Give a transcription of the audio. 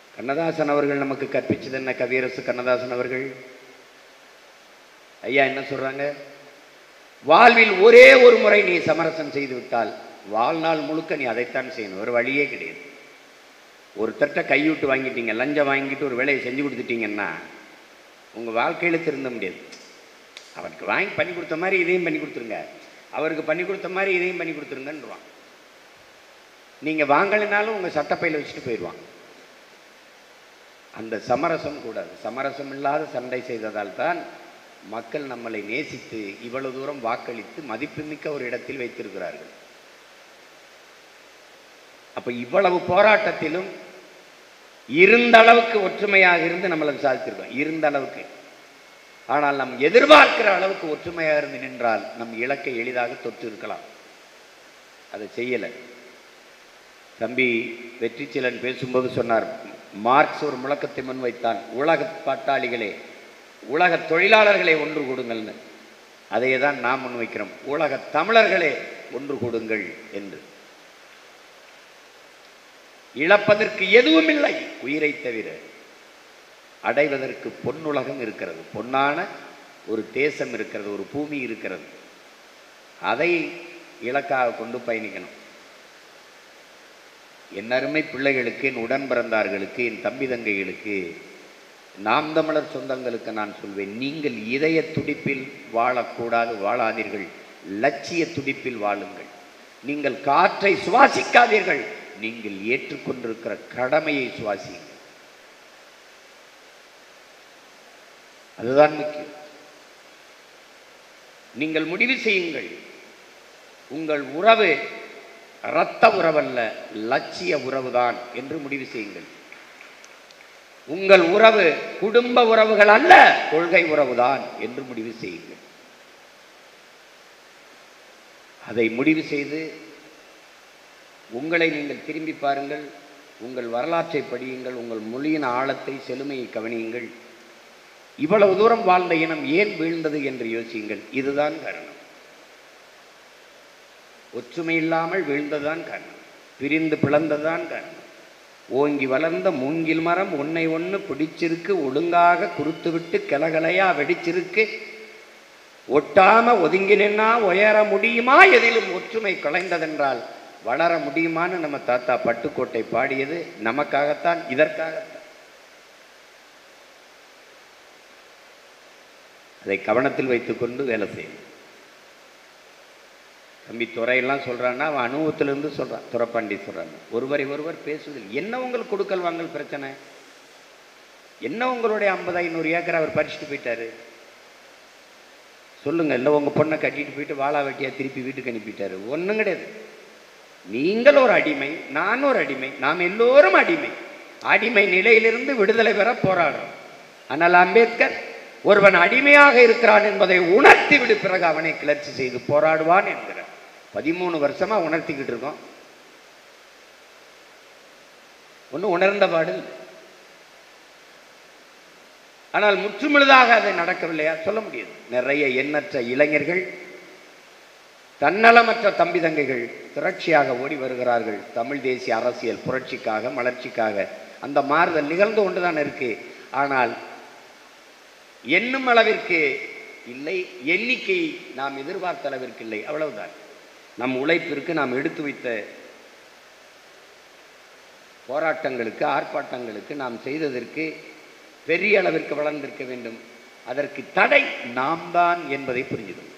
கண்ணதாசன் அவர்கள் நமக்கு கற்பிச்சது என்ன? கவியரசு கண்ணதாசன் அவர்கள் ஐயா என்ன சொல்றாங்க? வாழ்வில் ஒரே ஒரு முறை நீ சமரசம் செய்து விட்டால் வாழ்நாள் முழுக்க நீ அதைத்தான் செய்யணும், ஒரு வழியே கிடையாது. ஒரு தட்டை கைவிட்டு வாங்கிட்டீங்க, லஞ்சம் வாங்கிட்டு ஒரு வேலையை செஞ்சு கொடுத்துட்டீங்கன்னா உங்கள் வாழ்க்கையில் திருந்த முடியாது. அவருக்கு வாங்கி பண்ணி கொடுத்த மாதிரி இதையும் பண்ணி கொடுத்துருங்க, அவருக்கு பண்ணி கொடுத்த மாதிரி இதையும் பண்ணி கொடுத்துருங்கன்றான். நீங்கள் வாங்கலைனாலும் உங்கள் சட்டப்பையில் வச்சுட்டு போயிடுவான். அந்த சமரசம் கூடாது. சமரசம் இல்லாத சண்டை செய்ததால் தான் மக்கள் நம்மளை நேசித்து இவ்வளவு தூரம் வாக்களித்து மதிப்புமிக்க ஒரு இடத்தில் வைத்திருக்கிறார்கள். அப்ப இவ்வளவு போராட்டத்திலும் இருந்த அளவுக்கு ஒற்றுமையாக இருந்து நம்மளை சாதித்திருக்கோம், இருந்த அளவுக்கு. ஆனால் நம் எதிர்பார்க்கிற அளவுக்கு ஒற்றுமையாக இருந்து நின்றால் நம் இலக்கை எளிதாக தொற்று இருக்கலாம். அதை செய்யலை. தம்பி வெற்றிச்செல்வன் பேசும்போது சொன்னார், மார்க்ஸ் ஒரு முழக்கத்தை முன்வைத்தான், உலக பாட்டாளிகளே, உலக தொழிலாளர்களை ஒன்று கூடுங்கள்னு. அதையே தான் நாம் முன்வைக்கிறோம், உலக தமிழர்களே ஒன்று கூடுங்கள் என்று. இழப்பதற்கு எதுவும் இல்லை உயிரை தவிர, அடைவதற்கு பொன்னுலகம் இருக்கிறது, பொன்னான ஒரு தேசம் இருக்கிறது, ஒரு பூமி இருக்கிறது. அதை இலக்காக கொண்டு பயணிக்கணும். என் அருமை பிள்ளைகளுக்கு, என் உடன் பிறந்தார்களுக்கு, என் தம்பி தங்கைகளுக்கு, நாம் தமிழர் சொந்தங்களுக்கு நான் சொல்வேன், நீங்கள் இதய துடிப்பில் வாழக்கூடாது, வாழாதீர்கள், லட்சிய துடிப்பில் வாழுங்கள். நீங்கள் காற்றை சுவாசிக்காதீர்கள், நீங்கள் ஏற்றுக்கொண்டிருக்கிற கடமையை சுவாசியுங்கள். அதுதான் முக்கியம். நீங்கள் முடிவு செய்யுங்கள், உங்கள் உறவு இரத்த உறவல்ல, லட்சிய உறவுதான் என்று முடிவு செய்யுங்கள். உங்கள் உறவு குடும்ப உறவுகள் அல்ல, கொள்கை உறவுதான் என்று முடிவு செய்யுங்கள். அதை முடிவு செய்து உங்களை நீங்கள் திரும்பி பாருங்கள், உங்கள் வரலாற்றை படியுங்கள், உங்கள் மொழியின் ஆழத்தை, செழுமையை கவனியுங்கள். இவ்வளவு தூரம் வாழ்ந்த இனம் ஏன் வீழ்ந்தது என்று யோசியுங்கள். இதுதான் காரணம். ஒற்றுமை இல்லாமல் வீழ்ந்ததுதான் காரணம், பிரிந்து பிளந்ததுதான் காரணம். ஓங்கி வளர்ந்த மூங்கில் மரம் ஒன்னை ஒன்று பிடிச்சிருக்கு, ஒழுங்காக குறுத்து விட்டு கிளகலையா வெடிச்சிருக்கு, ஒட்டாம ஒதுங்கி நின்னா உயர முடியுமா, எதிலும் ஒற்றுமை குலைந்ததென்றால் வளர முடியுமான்னு நம்ம தாத்தா பட்டுக்கோட்டை பாடியது நமக்காகத்தான், இதற்காகத்தான். அதை கவனத்தில் வைத்துக்கொண்டு வேலை செய்யணும். தம்பி துறையெல்லாம் சொல்றான்னா அவன் அனுபவத்திலிருந்து சொல்றான், துறப்பாண்டி சொல்றான். ஒருவரை ஒருவர் பேசுவதில் என்ன உங்களுக்கு கொடுக்கல் வாங்கல் பிரச்சனை? என்ன உங்களுடைய 50-500 ஏக்கர் அவர் பறிச்சுட்டு போயிட்டாரு சொல்லுங்க. இல்லை உங்க பொண்ணை கட்டிட்டு போயிட்டு வாழா வெட்டியா திருப்பி வீட்டுக்கு அனுப்பிட்டாரு, ஒன்றும் கிடையாது. நீங்கள் ஒரு அடிமை, நான் ஒரு அடிமை, நாம் எல்லோரும் அடிமை. அடிமை நிலையிலிருந்து விடுதலை பெற போராடுறோம். ஆனால் அம்பேத்கர் ஒருவன் அடிமையாக இருக்கிறான் என்பதை உணர்த்தி விடு, பிறகு அவனை கிளர்ச்சி செய்து போராடுவான் என்கிறார். 13 வருஷமா உணர்த்திக்கிட்டு இருக்கோம், ஒன்றும் உணர்ந்த பாடல். ஆனால் முற்றுமுழுதாக அதை நடக்கவில்லையா? சொல்ல முடியாது. நிறைய எண்ணற்ற இளைஞர்கள், தன்னலமற்ற தம்பி தங்கைகள் திரட்சியாக ஓடி வருகிறார்கள். தமிழ் தேசிய அரசியல் புரட்சிக்காக, மலர்ச்சிக்காக. அந்த மாறுதல் நிகழ்ந்து கொண்டுதான் இருக்கு. ஆனால் எண்ணும் அளவிற்கு இல்லை, எண்ணிக்கை நாம் எதிர்பார்த்த அளவிற்கு இல்லை, அவ்வளவுதான். நம் உழைப்பிற்கு, நாம் எடுத்து வைத்த போராட்டங்களுக்கு, ஆர்ப்பாட்டங்களுக்கு, நாம் செய்ததற்கு பெரிய அளவிற்கு வளர்ந்திருக்க வேண்டும். அதற்கு தடை நாம் தான் என்பதை புரிஞ்சுக்கணும்.